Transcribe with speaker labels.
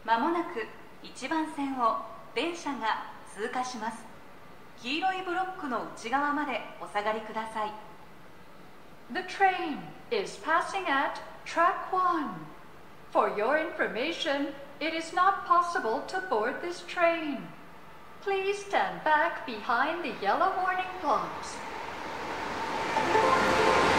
Speaker 1: まもなく1番線を電車が通過します。黄色いブロックの内側までお下がりください。
Speaker 2: The train is passing at track 1. For your information, it is not possible to board this train. Please stand back behind the yellow warning blocks.